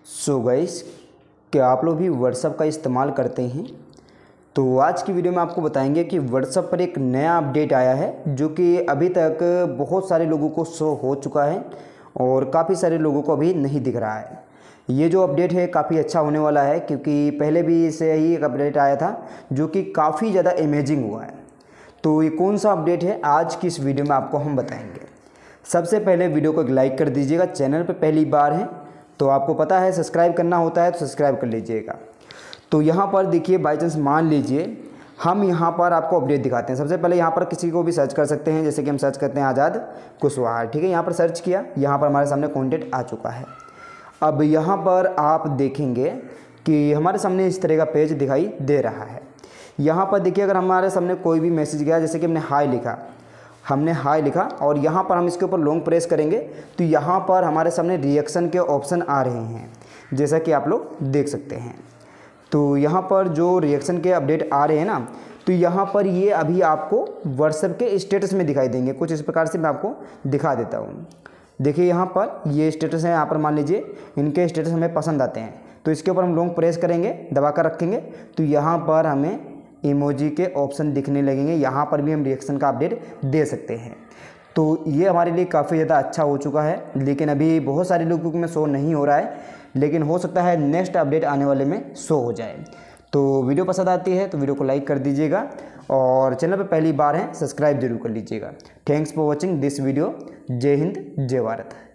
So guys, क्या आप लोग भी व्हाट्सअप का इस्तेमाल करते हैं? तो आज की वीडियो में आपको बताएंगे कि व्हाट्सअप पर एक नया अपडेट आया है जो कि अभी तक बहुत सारे लोगों को शो हो चुका है और काफ़ी सारे लोगों को अभी नहीं दिख रहा है। ये जो अपडेट है काफ़ी अच्छा होने वाला है क्योंकि पहले भी इसे ही एक अपडेट आया था जो कि काफ़ी ज़्यादा अमेजिंग हुआ है। तो ये कौन सा अपडेट है आज की इस वीडियो में आपको हम बताएंगे। सबसे पहले वीडियो को एक लाइक कर दीजिएगा। चैनल पर पहली बार है तो आपको पता है सब्सक्राइब करना होता है, तो सब्सक्राइब कर लीजिएगा। तो यहाँ पर देखिए, बाई चांस मान लीजिए हम यहाँ पर आपको अपडेट दिखाते हैं। सबसे पहले यहाँ पर किसी को भी सर्च कर सकते हैं, जैसे कि हम सर्च करते हैं आज़ाद कुशवाहा। ठीक है, यहाँ पर सर्च किया, यहाँ पर हमारे सामने कॉन्टेंट आ चुका है। अब यहाँ पर आप देखेंगे कि हमारे सामने इस तरह का पेज दिखाई दे रहा है। यहाँ पर देखिए, अगर हमारे सामने कोई भी मैसेज गया, जैसे कि हमने हाय लिखा और यहाँ पर हम इसके ऊपर लॉन्ग प्रेस करेंगे तो यहाँ पर हमारे सामने रिएक्शन के ऑप्शन आ रहे हैं, जैसा कि आप लोग देख सकते हैं। तो यहाँ पर जो रिएक्शन के अपडेट आ रहे हैं ना, तो यहाँ पर ये अभी आपको व्हाट्सएप के स्टेटस में दिखाई देंगे। कुछ इस प्रकार से मैं आपको दिखा देता हूँ। देखिए, यहाँ पर ये स्टेटस है। यहाँ पर मान लीजिए इनके स्टेटस हमें पसंद आते हैं तो इसके ऊपर हम लॉन्ग प्रेस करेंगे, दबा कर रखेंगे तो यहाँ पर हमें इमोजी के ऑप्शन दिखने लगेंगे। यहाँ पर भी हम रिएक्शन का अपडेट दे सकते हैं। तो ये हमारे लिए काफ़ी ज़्यादा अच्छा हो चुका है, लेकिन अभी बहुत सारे लोगों में शो नहीं हो रहा है, लेकिन हो सकता है नेक्स्ट अपडेट आने वाले में शो हो जाए। तो वीडियो पसंद आती है तो वीडियो को लाइक कर दीजिएगा और चैनल पर पहली बार है सब्सक्राइब जरूर कर लीजिएगा। Thanks for watching this video. जय हिंद, जय भारत।